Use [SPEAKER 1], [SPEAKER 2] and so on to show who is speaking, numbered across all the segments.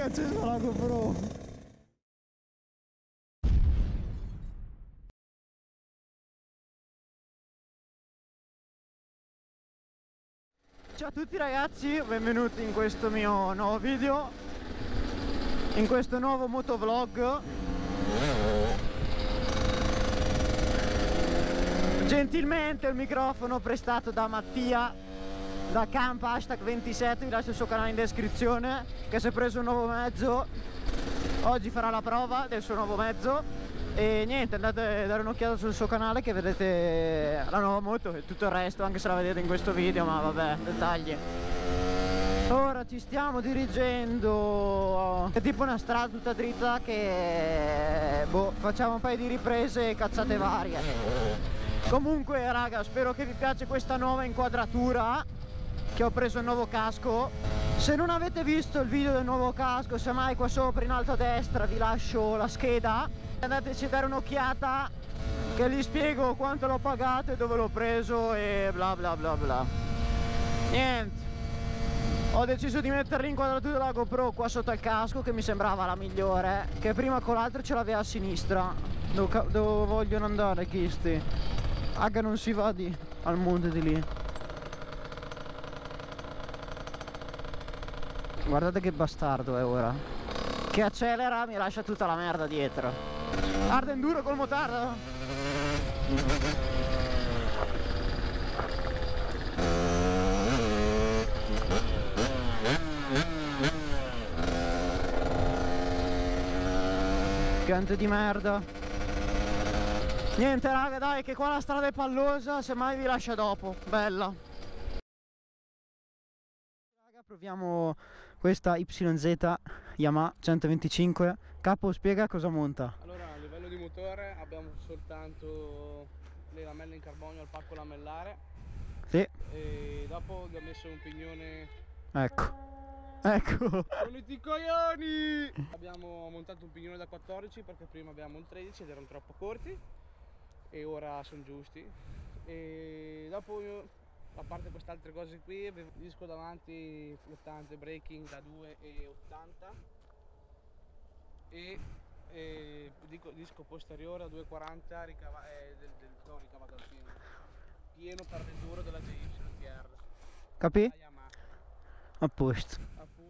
[SPEAKER 1] ha acceso la GoPro. Ciao a tutti ragazzi, benvenuti in questo mio nuovo video, in questo nuovo motovlog. Gentilmente il microfono prestato da Mattia da Camp #27, vi lascio il suo canale in descrizione, che si è preso un nuovo mezzo, oggi farà la prova del suo nuovo mezzo e niente, andate a dare un'occhiata sul suo canale che vedete la nuova moto e tutto il resto, anche se la vedete in questo video, ma vabbè, dettagli. Ora ci stiamo dirigendo, è tipo una strada tutta dritta che boh, facciamo un paio di riprese e cazzate varie. Comunque raga, spero che vi piace questa nuova inquadratura, che ho preso il nuovo casco. Se non avete visto il video del nuovo casco, semmai qua sopra in alto a destra vi lascio la scheda, andateci a dare un'occhiata che vi spiego quanto l'ho pagato e dove l'ho preso e bla bla bla bla. Niente, ho deciso di mettere l'inquadratura della GoPro qua sotto al casco, che mi sembrava la migliore, che prima con l'altro ce l'aveva a sinistra. Dove vogliono andare chisti? Aga, non si va al monte di lì. Guardate che bastardo è ora, che accelera, mi lascia tutta la merda dietro. Hard enduro col motardo. Piante di merda. Niente raga, dai, che qua la strada è pallosa, semmai vi lascia dopo. Bella. Raga, proviamo questa YZ Yamaha 125. Capo, spiega cosa monta.
[SPEAKER 2] Allora, a livello di motore abbiamo soltanto le lamelle in carbonio al pacco lamellare.
[SPEAKER 1] Sì.
[SPEAKER 2] E dopo gli ho messo un pignone.
[SPEAKER 1] Ecco.
[SPEAKER 2] Volete i coglioni! Abbiamo montato un pignone da 14 perché prima avevamo un 13 ed erano troppo corti e ora sono giusti. E dopo a parte queste altre cose qui, avevo il disco davanti flottante breaking da 2,80 e disco posteriore a 2,40 ricavato al pieno per l'enduro della JYTR.
[SPEAKER 1] Capì? A posto.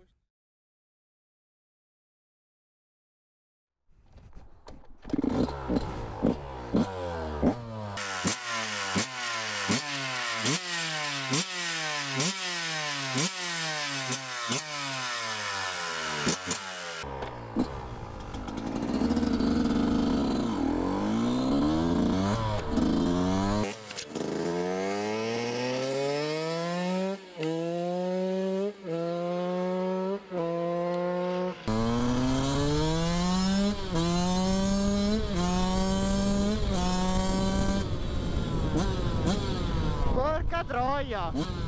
[SPEAKER 1] Porca troia!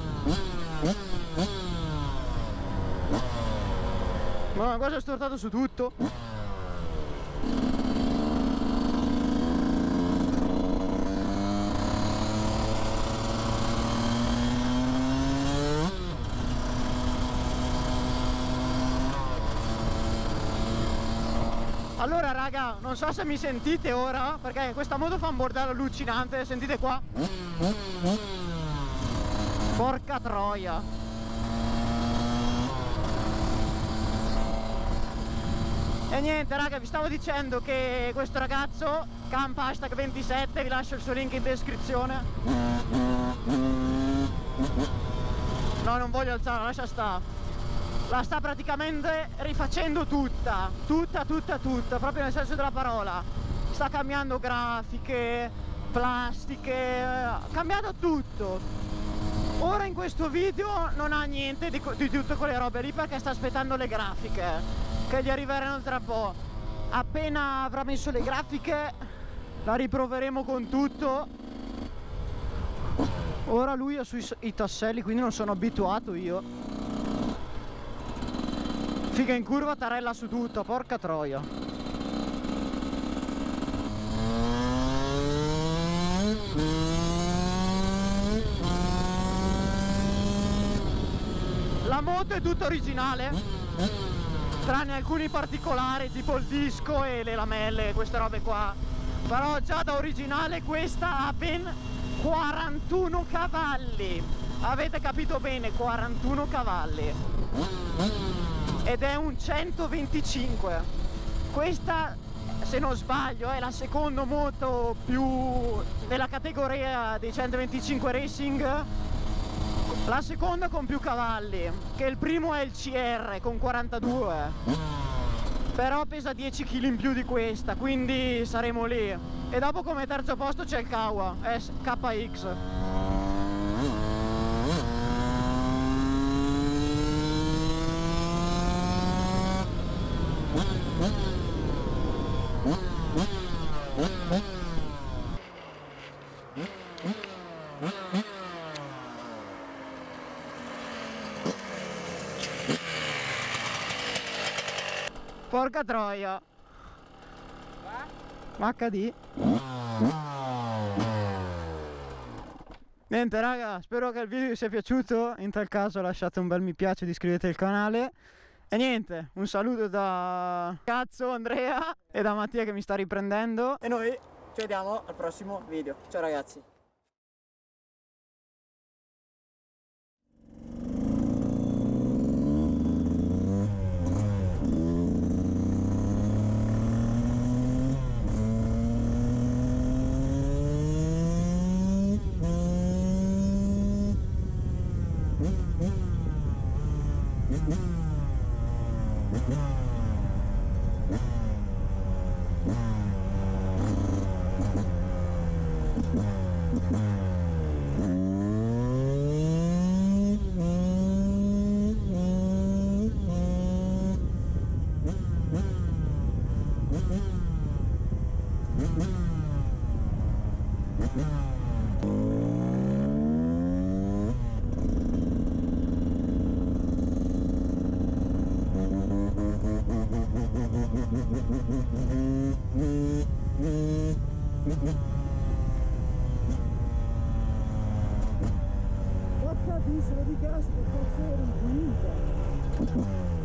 [SPEAKER 1] Ma cosa è stortato su tutto? Allora raga, non so se mi sentite ora, perché questa moto fa un bordello allucinante, sentite qua? Porca troia! E niente raga, vi stavo dicendo che questo ragazzo, Camp #27, vi lascio il suo link in descrizione. No, non voglio alzarla, lascia sta. La sta praticamente rifacendo tutta, proprio nel senso della parola. Sta cambiando grafiche, plastiche, cambiando tutto. Ora in questo video non ha niente di tutte quelle robe lì perché sta aspettando le grafiche che gli arriveranno tra po'. Appena avrà messo le grafiche la riproveremo con tutto. Ora lui ha sui tasselli, quindi non sono abituato io. Figa in curva, tarella su tutto, porca troia. La moto è tutta originale. tranne alcuni particolari tipo il disco e le lamelle, queste robe qua. Però già da originale questa ha ben 41 cavalli. Avete capito bene, 41 cavalli. Ed è un 125. Questa, se non sbaglio, è la seconda moto più nella categoria dei 125 racing, la seconda con più cavalli, che il primo è il CR con 42. Però pesa 10 kg in più di questa, quindi saremo lì. E dopo come terzo posto c'è il Kawa KX. Porca troia. HD. Niente raga, spero che il video vi sia piaciuto. In tal caso lasciate un bel mi piace ed iscrivetevi al canale. E niente, un saluto da cazzo Andrea e da Mattia che mi sta riprendendo. E noi ci vediamo al prossimo video. Ciao ragazzi. Porca di, se lo dichiarasse per forza ero infinita.